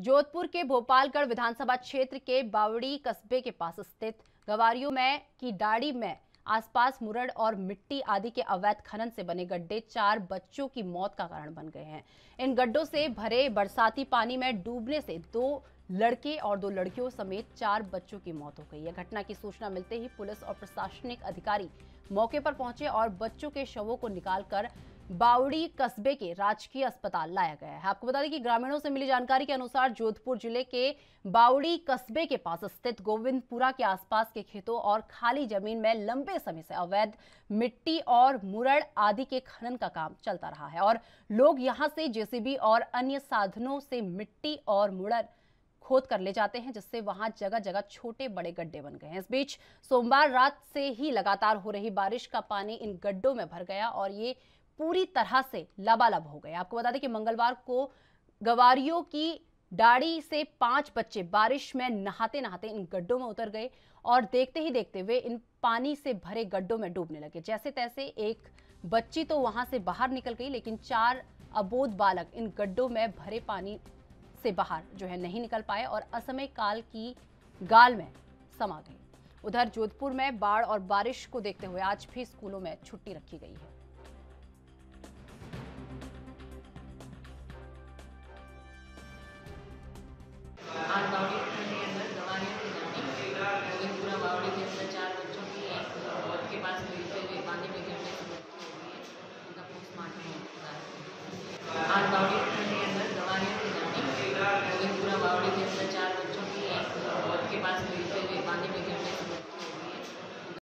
जोधपुर के भोपालगढ़ विधानसभा क्षेत्र के बावड़ी कस्बे के पास स्थित गवारियों में की डाड़ी में आसपास मुरड़ और मिट्टी आदि के अवैध खनन से बने गड्ढे 4 बच्चों की मौत का कारण बन गए हैं। इन गड्ढों से भरे बरसाती पानी में डूबने से 2 लड़के और 2 लड़कियों समेत 4 बच्चों की मौत हो गई है। घटना की सूचना मिलते ही पुलिस और प्रशासनिक अधिकारी मौके पर पहुंचे और बच्चों के शवों को निकालकर बावड़ी कस्बे के राजकीय अस्पताल लाया गया है। आपको बता दें कि ग्रामीणों से मिली जानकारी के अनुसार जोधपुर जिले के बावड़ी कस्बे के पास स्थित गोविंदपुरा के आसपास के खेतों और खाली जमीन में लंबे समय से अवैध मिट्टी और मुरड़ आदि के खनन का काम चलता रहा है और लोग यहां से जेसीबी और अन्य साधनों से मिट्टी और मुरड़ खोद कर ले जाते हैं, जिससे वहां जगह जगह छोटे बड़े गड्ढे बन गए हैं। इस बीच सोमवार रात से ही लगातार हो रही बारिश का पानी इन गड्ढों में भर गया और ये पूरी तरह से लबालब हो गए। आपको बता दें कि मंगलवार को गवारियों की डाड़ी से 5 बच्चे बारिश में नहाते नहाते इन गड्ढों में उतर गए और देखते ही देखते वे इन पानी से भरे गड्ढों में डूबने लगे। जैसे तैसे एक बच्ची तो वहां से बाहर निकल गई, लेकिन 4 अबोध बालक इन गड्ढों में भरे पानी से बाहर नहीं निकल पाए और असमय काल की गाल में समा गए। उधर जोधपुर में बाढ़ और बारिश को देखते हुए आज भी स्कूलों में छुट्टी रखी गई है।